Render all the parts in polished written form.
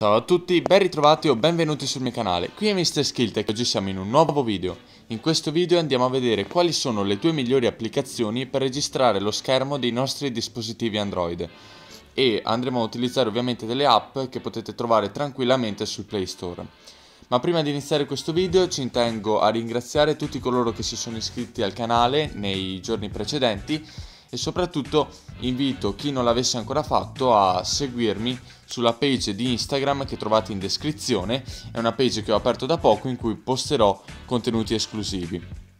Ciao a tutti, ben ritrovati o benvenuti sul mio canale. Qui è Mr. Skilltech e oggi siamo in un nuovo video. In questo video andiamo a vedere quali sono le due migliori applicazioni per registrare lo schermo dei nostri dispositivi Android. E andremo a utilizzare ovviamente delle app che potete trovare tranquillamente sul Play Store. Ma prima di iniziare questo video ci tengo a ringraziare tutti coloro che si sono iscritti al canale nei giorni precedenti e soprattutto invito chi non l'avesse ancora fatto a seguirmi sulla page di Instagram che trovate in descrizione. È una page che ho aperto da poco in cui posterò contenuti esclusivi.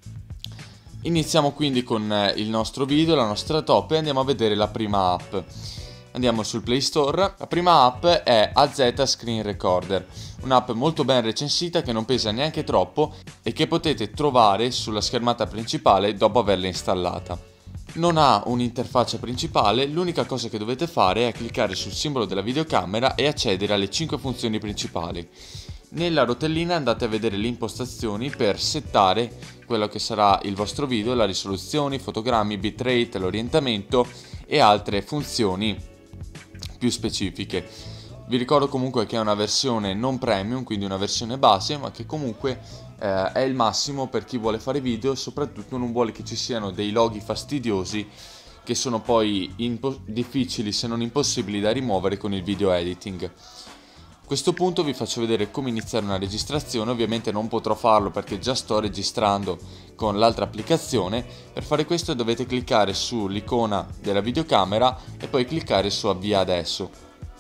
Iniziamo quindi con il nostro video, la nostra top, e andiamo a vedere la prima app. Andiamo sul Play Store. La prima app è AZ Screen Recorder, un'app molto ben recensita che non pesa neanche troppo e che potete trovare sulla schermata principale dopo averla installata. Non ha un'interfaccia principale, l'unica cosa che dovete fare è cliccare sul simbolo della videocamera e accedere alle 5 funzioni principali. Nella rotellina andate a vedere le impostazioni per settare quello che sarà il vostro video, la risoluzione, i fotogrammi, bitrate, l'orientamento e altre funzioni più specifiche. Vi ricordo comunque che è una versione non premium, quindi una versione base, ma che comunque è il massimo per chi vuole fare video e soprattutto non vuole che ci siano dei loghi fastidiosi che sono poi difficili se non impossibili da rimuovere con il video editing. A questo punto vi faccio vedere come iniziare una registrazione. Ovviamente non potrò farlo perché già sto registrando con l'altra applicazione. Per fare questo dovete cliccare sull'icona della videocamera e poi cliccare su avvia adesso.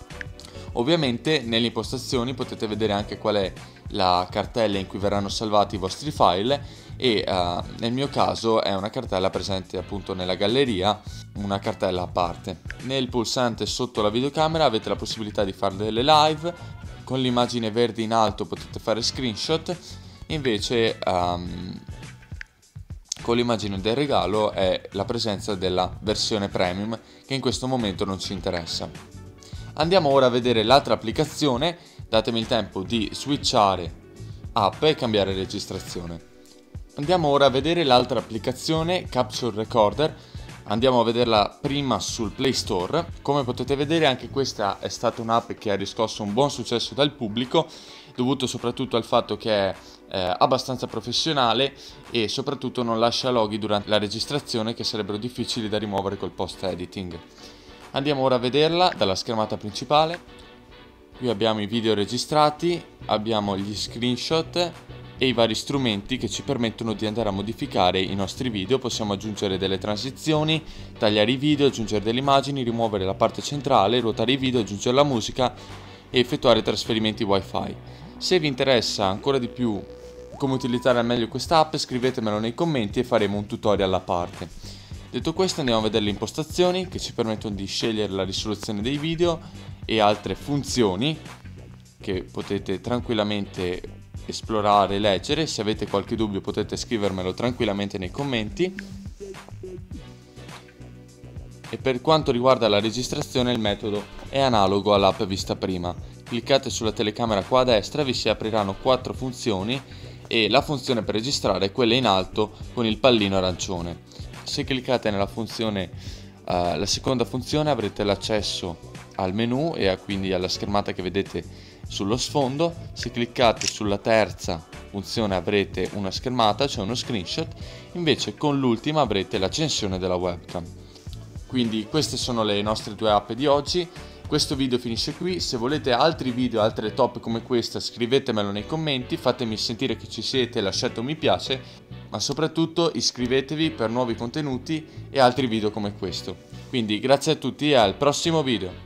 Ovviamente nelle impostazioni potete vedere anche qual è la cartella in cui verranno salvati i vostri file e nel mio caso è una cartella presente appunto nella galleria, una cartella a parte. Nel pulsante sotto la videocamera avete la possibilità di fare delle live, con l'immagine verde in alto potete fare screenshot, invece con l'immagine del regalo è la presenza della versione premium che in questo momento non ci interessa. Andiamo ora a vedere l'altra applicazione, datemi il tempo di switchare app e cambiare registrazione. Andiamo ora a vedere l'altra applicazione, Capture Recorder. Andiamo a vederla prima sul Play Store. Come potete vedere anche questa è stata un'app che ha riscosso un buon successo dal pubblico, dovuto soprattutto al fatto che è abbastanza professionale e soprattutto non lascia loghi durante la registrazione che sarebbero difficili da rimuovere col post editing. Andiamo ora a vederla dalla schermata principale. Qui abbiamo i video registrati, abbiamo gli screenshot e i vari strumenti che ci permettono di andare a modificare i nostri video. Possiamo aggiungere delle transizioni, tagliare i video, aggiungere delle immagini, rimuovere la parte centrale, ruotare i video, aggiungere la musica e effettuare trasferimenti wifi. Se vi interessa ancora di più come utilizzare al meglio questa app, scrivetemelo nei commenti e faremo un tutorial a parte. Detto questo andiamo a vedere le impostazioni che ci permettono di scegliere la risoluzione dei video e altre funzioni che potete tranquillamente esplorare e leggere. Se avete qualche dubbio potete scrivermelo tranquillamente nei commenti. E per quanto riguarda la registrazione il metodo è analogo all'app vista prima. Cliccate sulla telecamera qua a destra, vi si apriranno 4 funzioni e la funzione per registrare è quella in alto con il pallino arancione. Se cliccate nella funzione, la seconda funzione, avrete l'accesso al menu e quindi alla schermata che vedete sullo sfondo. Se cliccate sulla terza funzione avrete una schermata, cioè uno screenshot, invece con l'ultima avrete l'accensione della webcam. Quindi queste sono le nostre due app di oggi. Questo video finisce qui. Se volete altri video, altre top come questa, scrivetemelo nei commenti, fatemi sentire che ci siete, lasciate un mi piace, ma soprattutto iscrivetevi per nuovi contenuti e altri video come questo. Quindi grazie a tutti e al prossimo video.